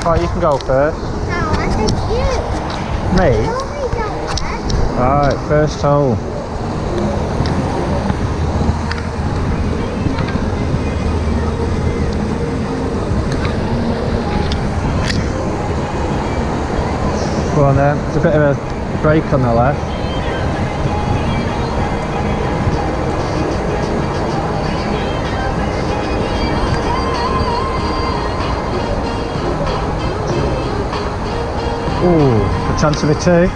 Right, you can go first. No, I said you. Me? Alright, first hole. Go on then, there's a bit of a break on the left. Ooh, a chance of a two.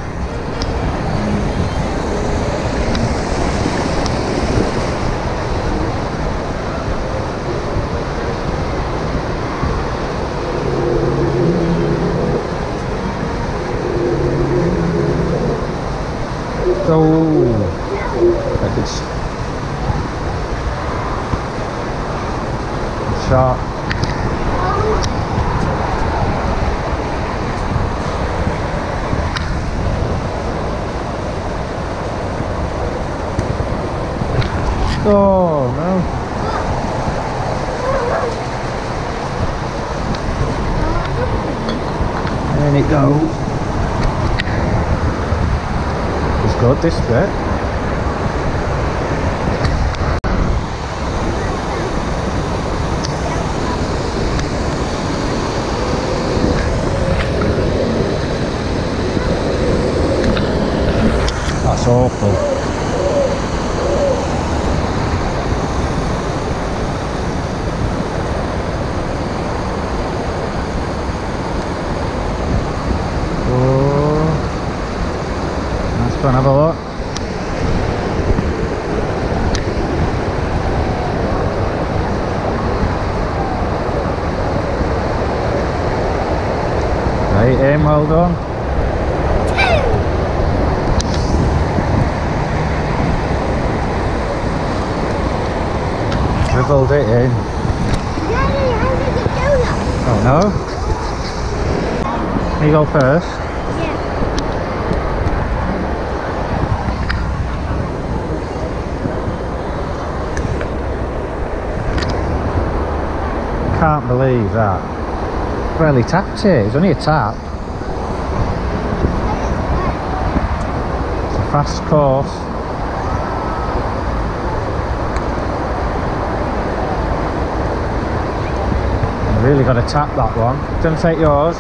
Oh, that good shot. Oh no. And it goes. It's good, this bit. That's awful. Go and have a look. Right, aim, well done. Dribbled it in. Daddy, how did you do that? Oh no. You go first. Can't believe that. Barely tapped it. It's only a tap. It's a fast course. You really got to tap that one. Don't take yours.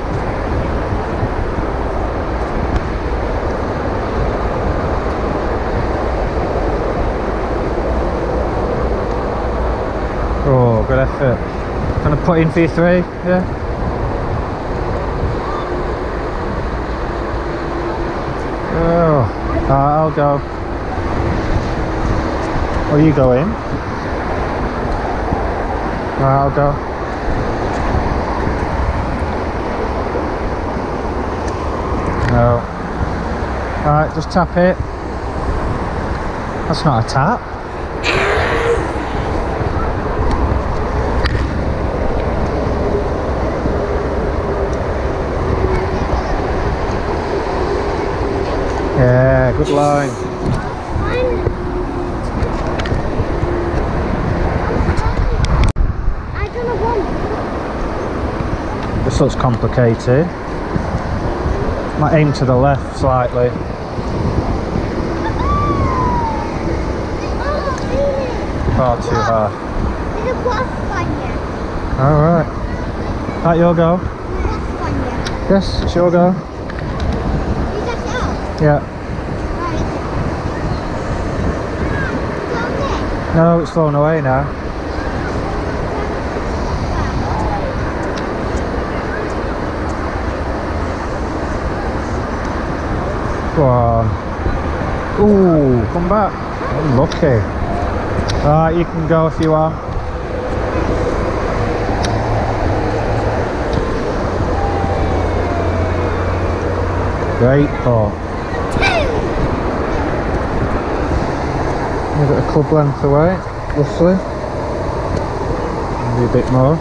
Oh, good effort. Gonna put in for your three, yeah? Oh, alright, I'll go. Oh, you go in. Alright, I'll go. No. Alright, just tap it. That's not a tap. Yeah, good line. I don't know one. This looks complicated. Might aim to the left slightly. Far too hard. There's a wasp on you. Alright. Right, your go. Wasp on you. Yes, it's your go. You just go. Yeah. No, it's flown away now. Go on. Ooh, come back. Unlucky. Alright, you can go if you want. Great putt. Give it a club length away, roughly. Maybe a bit more.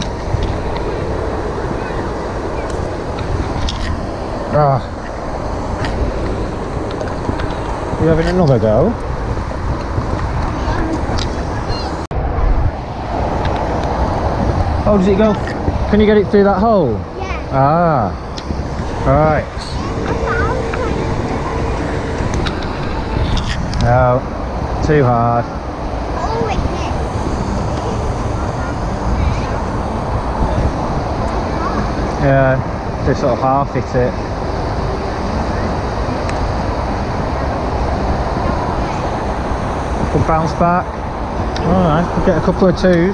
Ah. You having another go? Oh, does it go? Can you get it through that hole? Yeah. Ah, right. No, too hard. Yeah, just sort of half hit it. Could bounce back. Alright, could get a couple of twos.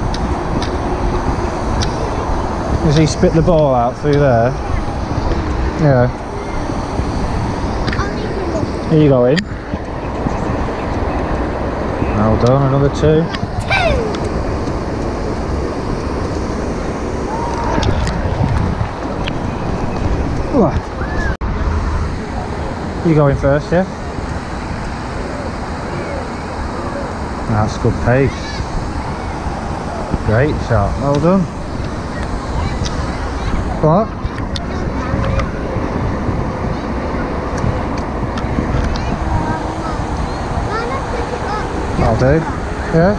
Does he spit the ball out through there? Yeah. Here you go in. Well done, another two. You go in first, yeah? That's good pace. Great shot, well done. What? I'll do. Yeah?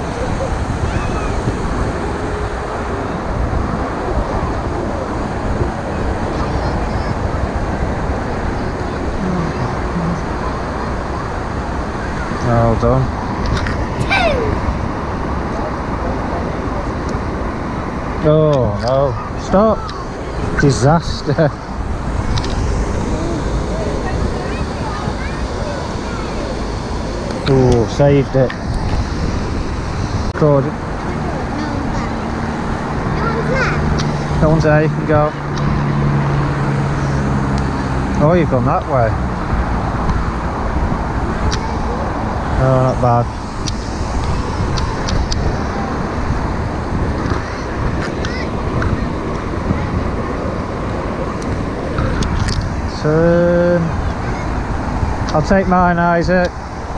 Well done. Oh no, stop! Disaster. Oh, saved it. Good. No one's there, you can go. Oh, you've gone that way. Oh, not bad. Turn. I'll take mine, Isaac.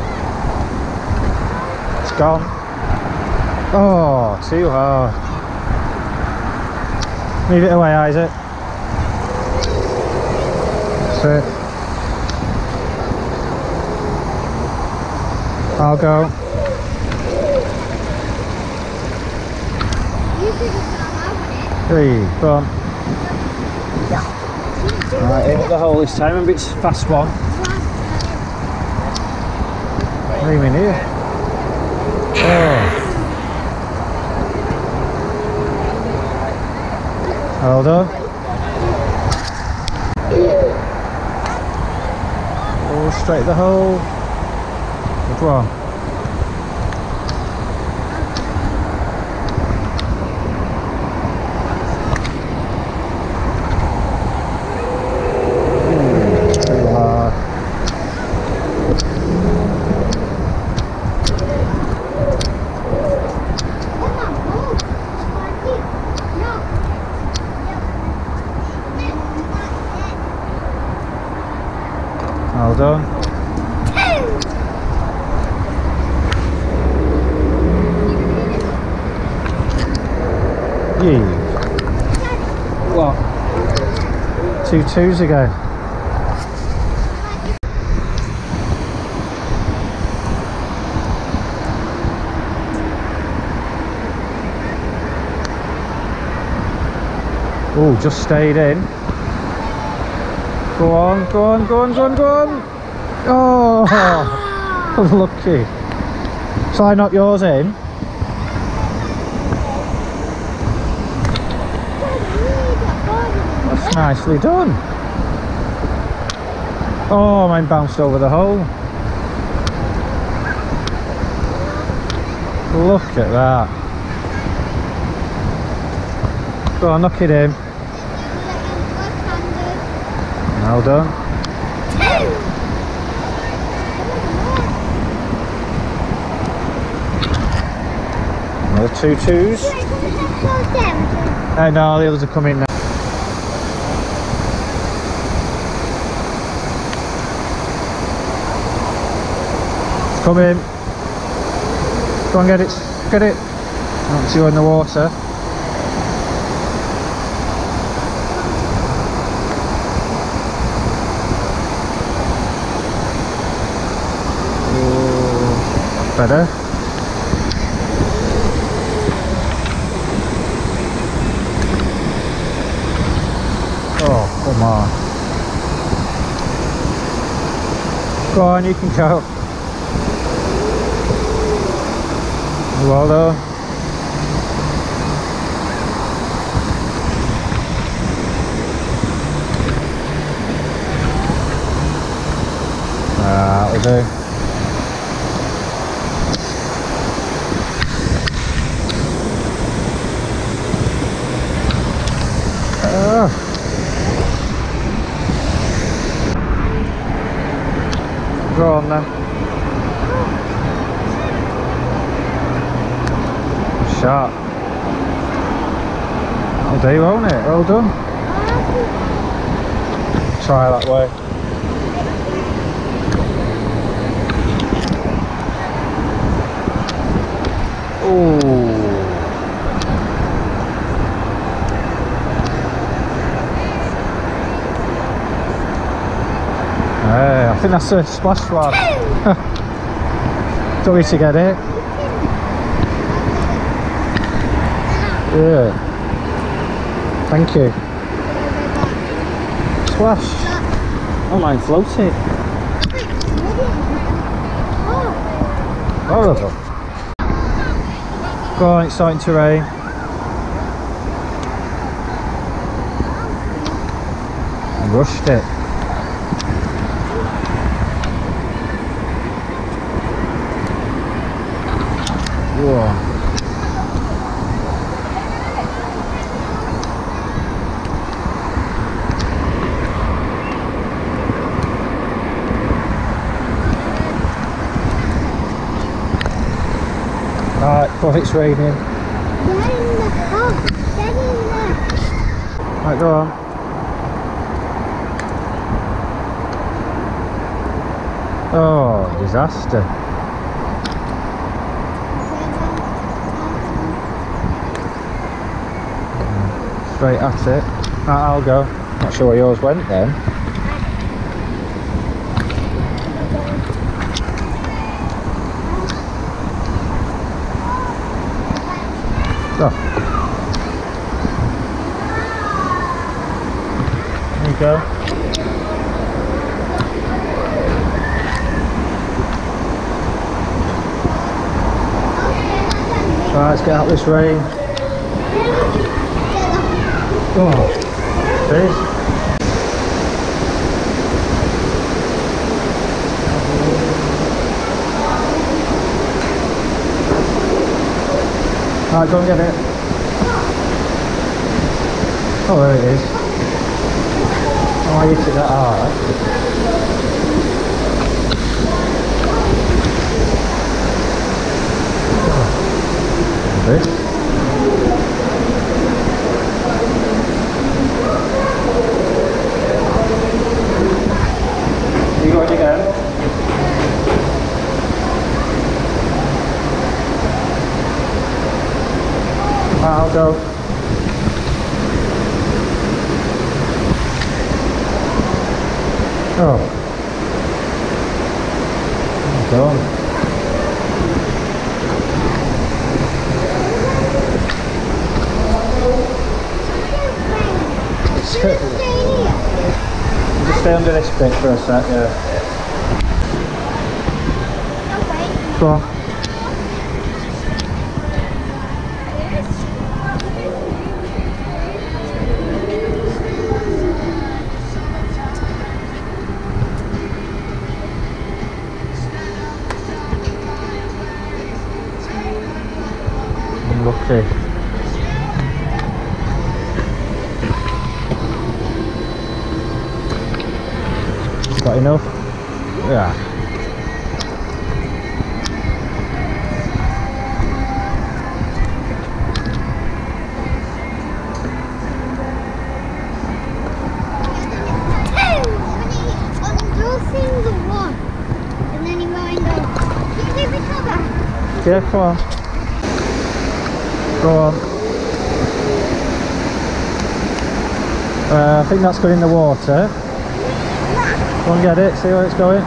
It's gone. Oh, too hard. Leave it away, Isaac. That's it. I'll go. Three, go on. Right, aim at the hole this time, and it's fast one. Aim in here. Oh. Well done. Oh, straight at the hole. Good one. Well done. Yee. What? 2 twos ago. Oh, just stayed in. Go on, go on, go on, go on, go on. Oh, unlucky. Shall I knock yours in? That's nicely done. Oh, mine bounced over the hole. Look at that. Go on, knock it in. Well done. Another 2 twos. No, the others are coming now. It's coming. Go and get it. Get it. Once you're in the water. Better. on. Go on, you can go. Well though. That'll do. Go on then. Sharp. That'll do, won't it? Well done. Try that way. Ooh. Hey, I think that's a splash one. Don't need to get it. Yeah. Thank you. Splash. Oh, mine floated. Horrible. Go on, it's starting to rain. I rushed it. Whoa. Right, but it's raining. Right, go on. Oh, disaster. Straight at it. Right, I'll go. Not sure where yours went then. Oh. There you go. Right, let's get out this rain. Oh, see? Right, go and get it. Oh, there it is. Oh, I hit it that hard. This. You going again? I'll go. Oh. Done. Just stay under this bit for a sec, yeah. Go on. Lucky. Got enough? Yeah. Yeah, come on. Go on. I think that's going in the water. Go and get it, see where it's going.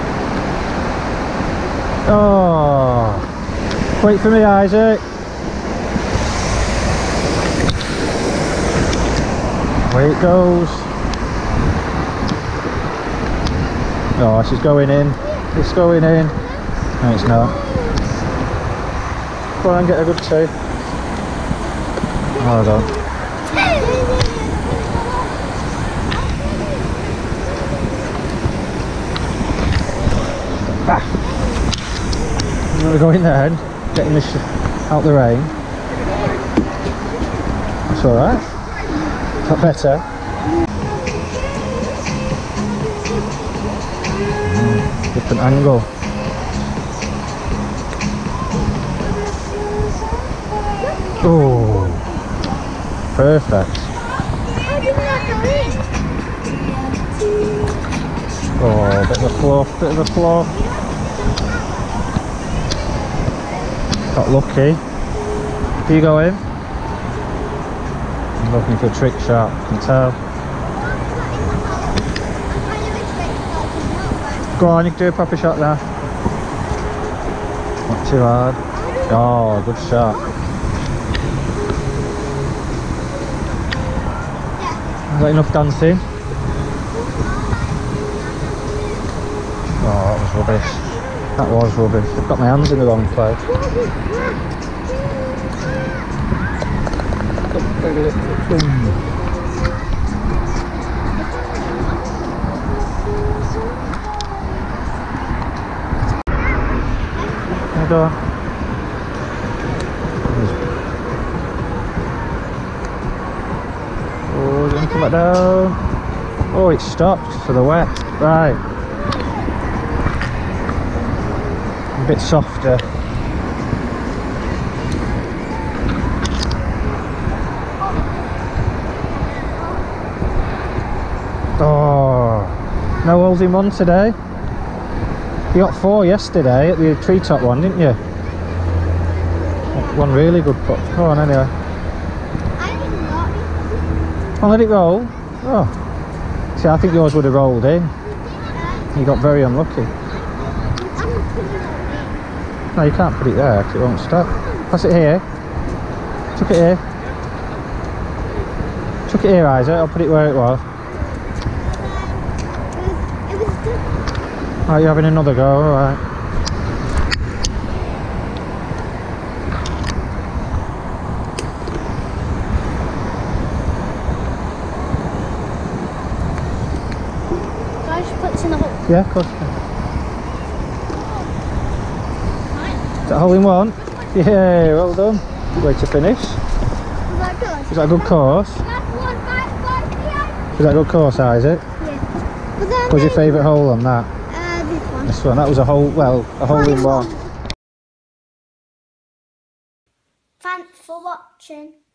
Oh, wait for me, Isaac. Away it goes. Oh, she's going in. It's going in. No, it's not. Go on and get a good two. Hold on. Ah. I'm going to go in there and getting this out the rain. That's alright. Got better. Different angle. Oh, perfect. Oh, bit of a fluff, bit of a fluff. Got lucky. Do you go in? I'm looking for a trick shot, I can tell. Go on, you can do a proper shot there. Not too hard. Oh, good shot. Is that enough dancing? Oh, that was rubbish. That was rubbish. I've got my hands in the wrong place. Go on. Oh, it's going to come back down. Oh, it stopped for the wet. Right. A bit softer. Oh, no holes in one today. You got 4 yesterday at the treetop one, didn't you? One really good putt. Go on anyway. Oh, let it roll. Oh. See, I think yours would have rolled in. You got very unlucky. No, you can't put it there because it won't stop. Pass it here. Chuck it here. Chuck it here, Isaac. I'll put it where it was. Right, you're having another go, alright. Can I just put this in the hole? Yeah, of course you can. Is that a hole in one? Yeah, well done. Good way to finish. Was that good? Is that a good course? Is that a good course, Isaac? Yeah. What was your favourite hole on that? This one. This one, that was a hole, well, a hole in one. Thanks for watching.